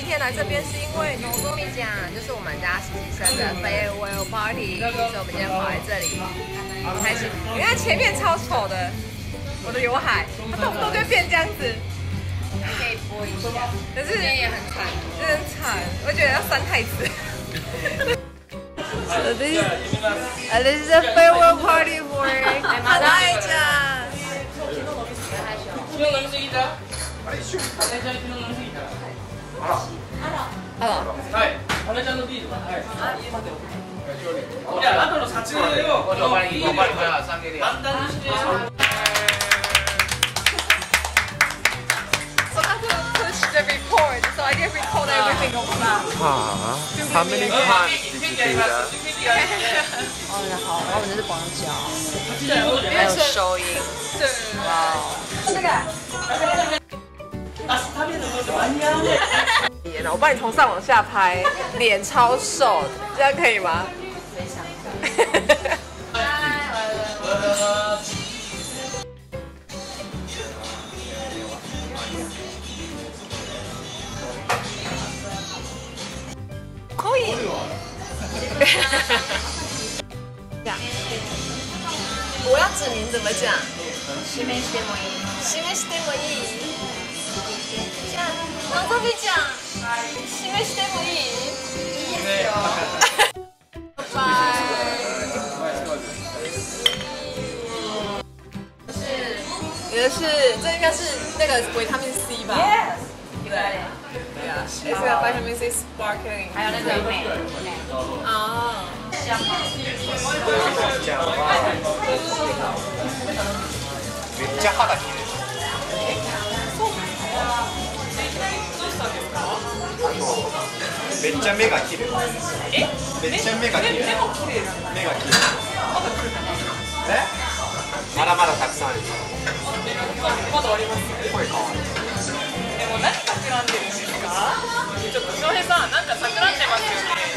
天来这边是因为农中米奖，就是我们家实习生的 farewell party，所以我们今天跑来这里，很开心。你看前面超丑的，我的刘海，它动不动就会变这样子。可以播一下，可是今天也很惨，真的很惨，我觉得要删太子。So this is a farewell party for Daija. The report, so I didn't record everything on that. How many times did you do that? 哦，好，然后我们这是广角，对，还有收音，对，哇，这个，我帮你从上往下拍，脸超瘦，这样可以吗？非常。可以。我要指名怎么讲？示してもいい。示してもいい。じゃあ、のぞみちゃん、示してもいい？いいですよ。拜拜。也是，这应该是那个维他命 C 吧？ Yes。对。对啊，是个维他命 C sparkling。还有那个美。啊。香吗？ めっちゃ肌綺麗。めっちゃ目が綺麗。めっちゃ目が綺麗。目が綺麗。まだまだたくさんある。 まだあります。 声かわいい。 でも何企んでるんですか？ちょっと翔平さん、なんか企んでますよね。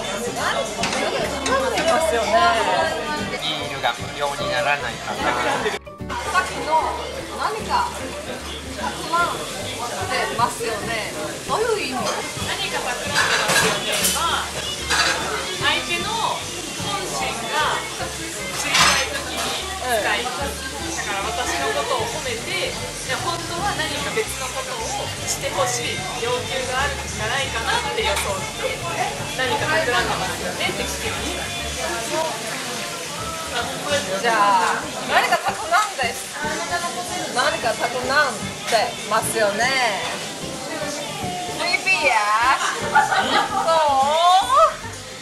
企んでますよね。 いい犬が無料にならないかな。 さっきの何か企んでますよね。どういう意味？ 何か企んでますよねは、相手の本心が知りたいときに使います。だから私のことを褒めて、本当は何か別のことをしてほしい要求があるんじゃないかなって予想して何か企んでますよねって聞きました。 じゃあ何か企んで何か企んでますよね。指やそう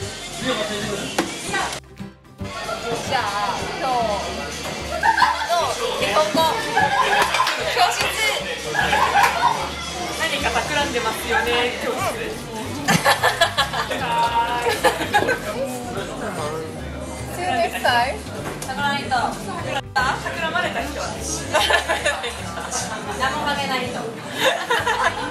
じゃあ今日の日本語教室何か企んでますよね教室。 See you next time. 企まれた人は何もかけない人。